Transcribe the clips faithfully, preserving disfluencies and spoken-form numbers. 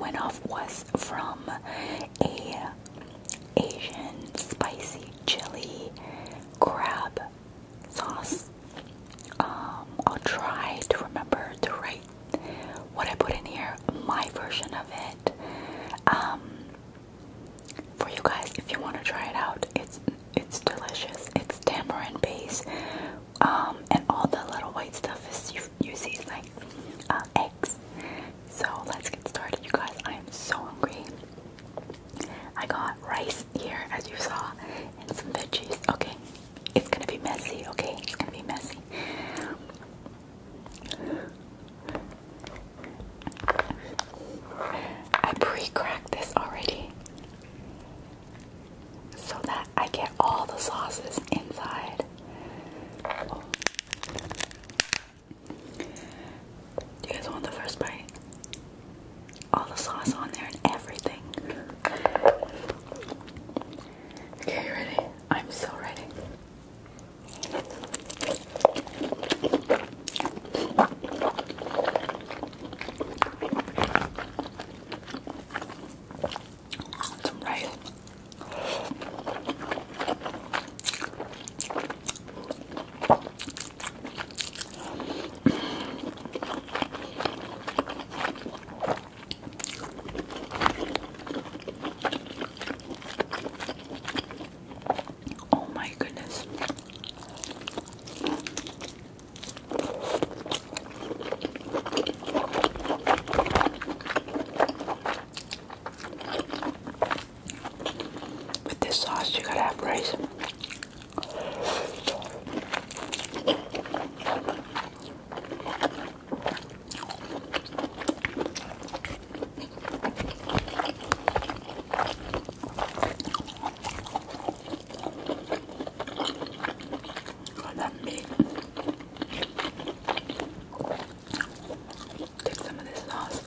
went off was from a Asian spicy chili crab sauce. Um, I'll try to remember to write what I put in here, my version of it. Um, for you guys, if you want to try it out, it's it's delicious. It's tamarind base, um, and all the little white stuff is you you see is like uh, eggs. So let's get started, you guys. I am so hungry. I got rice here, as you saw, and some veggies. Okay, it's gonna be messy. Okay, it's gonna be messy. I pre-cracked this already so that I get all the sauces inside. Oh. Do you guys want the first bite? All the sauce on there and everything. Okay, you ready? I'm so ready. Some rice. Oh my goodness. With this sauce, you gotta have rice. Oh, that meat. Take some of this sauce.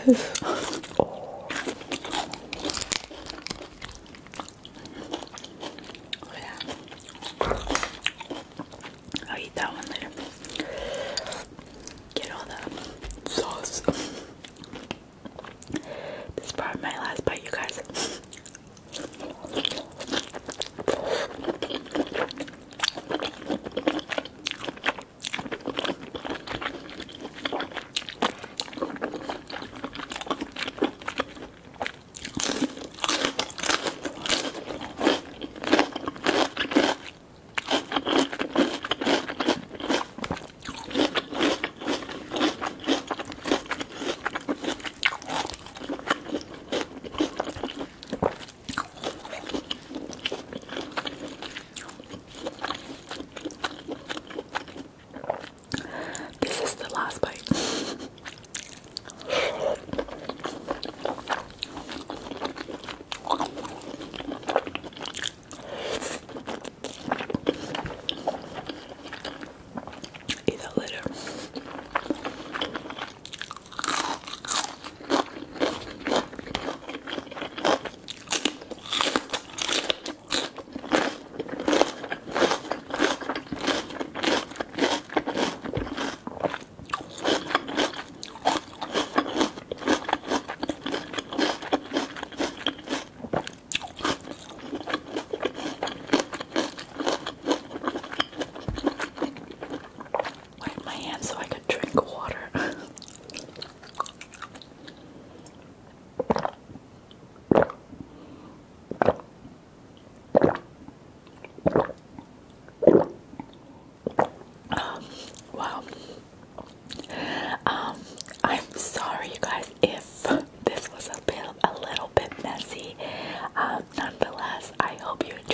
this. Oh. Oh yeah. I'll eat that one later. Get all the sauce. This is probably my last bite, you guys. This is the last bite. Eat that later. Wipe my hands so I could drink water. um, wow. Um, I'm sorry, you guys, if this was a bit, a little bit messy. Um, nonetheless, I hope you